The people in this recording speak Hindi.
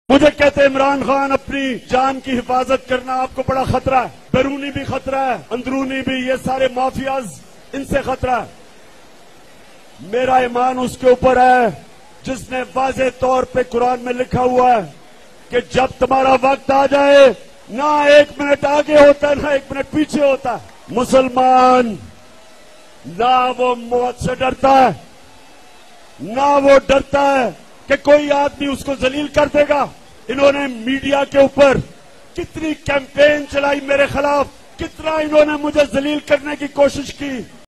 मुझे कहते इमरान खान अपनी जान की हिफाजत करना आपको बड़ा खतरा है, बैरूनी भी खतरा है, अंदरूनी भी, ये सारे माफियाज, इनसे खतरा है। मेरा ईमान उसके ऊपर है जिसने वाज़ेह तौर पे कुरान में लिखा हुआ है कि जब तुम्हारा वक्त आ जाए ना 1 मिनट आगे होता है ना 1 मिनट पीछे होता है। मुसलमान ना वो मौत से डरता है, ना वो डरता है कि कोई आदमी उसको जलील कर देगा। इन्होंने मीडिया के ऊपर कितनी कैंपेन चलाई मेरे खिलाफ, कितना इन्होंने मुझे जलील करने की कोशिश की।